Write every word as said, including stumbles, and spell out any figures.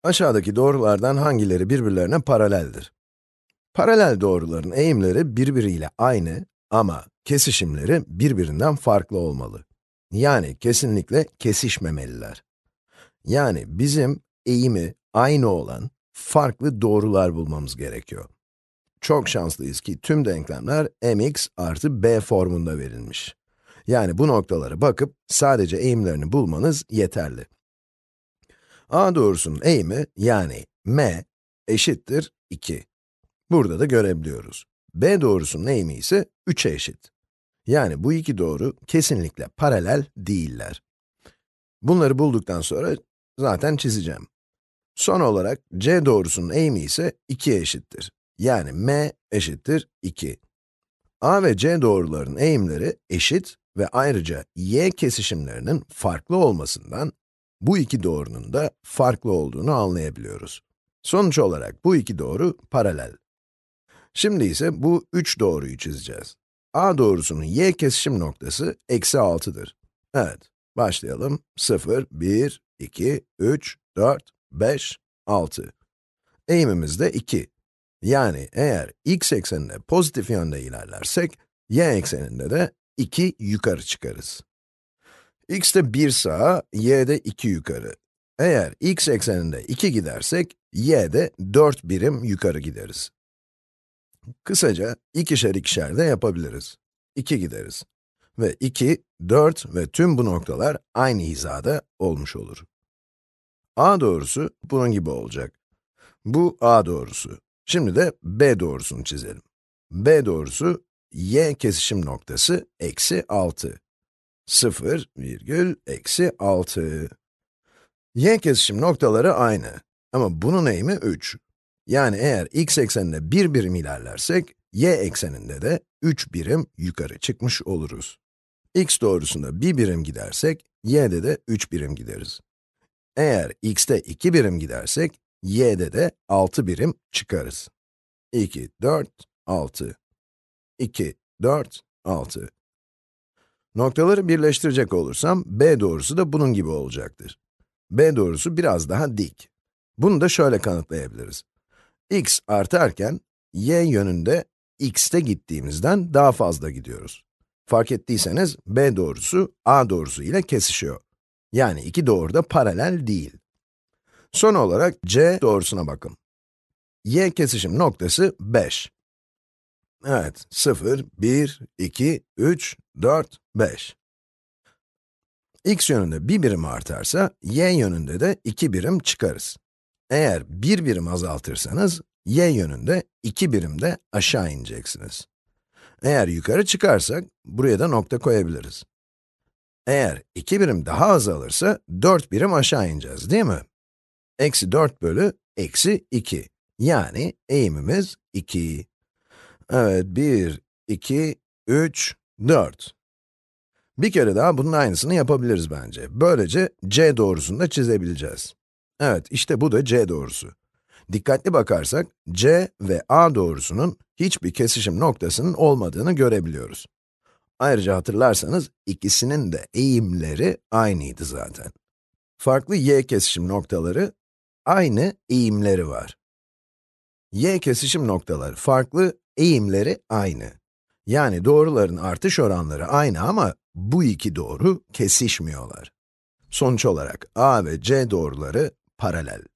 Aşağıdaki doğrulardan hangileri birbirlerine paraleldir? Paralel doğruların eğimleri birbiriyle aynı ama kesişimleri birbirinden farklı olmalı. Yani kesinlikle kesişmemeliler. Yani bizim eğimi aynı olan farklı doğrular bulmamız gerekiyor. Çok şanslıyız ki tüm denklemler mx artı b formunda verilmiş. Yani bu noktalara bakıp sadece eğimlerini bulmanız yeterli. A doğrusunun eğimi yani m eşittir iki. Burada da görebiliyoruz. B doğrusunun eğimi ise üçe eşit. Yani bu iki doğru kesinlikle paralel değiller. Bunları bulduktan sonra zaten çizeceğim. Son olarak C doğrusunun eğimi ise ikiye eşittir. Yani m eşittir iki. A ve C doğruların eğimleri eşit ve ayrıca y kesişimlerinin farklı olmasından bu iki doğrunun da farklı olduğunu anlayabiliyoruz. Sonuç olarak bu iki doğru paralel. Şimdi ise bu üç doğruyu çizeceğiz. A doğrusunun y kesişim noktası eksi altıdır. Evet, başlayalım. sıfır, bir, iki, üç, dört, beş, altı. Eğimimiz de iki. Yani eğer x ekseninde pozitif yönde ilerlersek, y ekseninde de iki yukarı çıkarız. X'te bir sağa, y'de iki yukarı. Eğer x ekseninde iki gidersek, y'de dört birim yukarı gideriz. Kısaca ikişer ikişer de yapabiliriz. iki gideriz. Ve iki, dört ve tüm bu noktalar aynı hizada olmuş olur. A doğrusu bunun gibi olacak. Bu A doğrusu. Şimdi de B doğrusunu çizelim. B doğrusu, y kesişim noktası eksi altı. sıfır virgül eksi altı. Y kesişim noktaları aynı. Ama bunun eğimi üç. Yani eğer x ekseninde bir birim ilerlersek, y ekseninde de üç birim yukarı çıkmış oluruz. X doğrusunda bir birim gidersek, y'de de üç birim gideriz. Eğer x'te iki birim gidersek, y'de de altı birim çıkarız. iki, dört, altı. iki, dört, altı. Noktaları birleştirecek olursam, B doğrusu da bunun gibi olacaktır. B doğrusu biraz daha dik. Bunu da şöyle kanıtlayabiliriz. X artarken, y yönünde x'te gittiğimizden daha fazla gidiyoruz. Fark ettiyseniz, B doğrusu, A doğrusu ile kesişiyor. Yani iki doğru da paralel değil. Son olarak, C doğrusuna bakın. Y kesişim noktası beş. Evet, sıfır, bir, iki, üç, dört, beş. X yönünde bir birim artarsa, y yönünde de iki birim çıkarız. Eğer bir birim azaltırsanız, y yönünde iki birim de aşağı ineceksiniz. Eğer yukarı çıkarsak, buraya da nokta koyabiliriz. Eğer iki birim daha azalırsa, dört birim aşağı ineceğiz, değil mi? Eksi dört bölü eksi iki. Yani eğimimiz iki. Evet, bir, iki, üç, dört. Bir kere daha bunun aynısını yapabiliriz bence. Böylece C doğrusunu da çizebileceğiz. Evet, işte bu da C doğrusu. Dikkatli bakarsak, C ve A doğrusunun hiçbir kesişim noktasının olmadığını görebiliyoruz. Ayrıca hatırlarsanız, ikisinin de eğimleri aynıydı zaten. Farklı y kesişim noktaları, aynı eğimleri var. Y kesişim noktaları farklı, eğimleri aynı. Yani doğruların artış oranları aynı ama bu iki doğru kesişmiyorlar. Sonuç olarak A ve C doğruları paralel.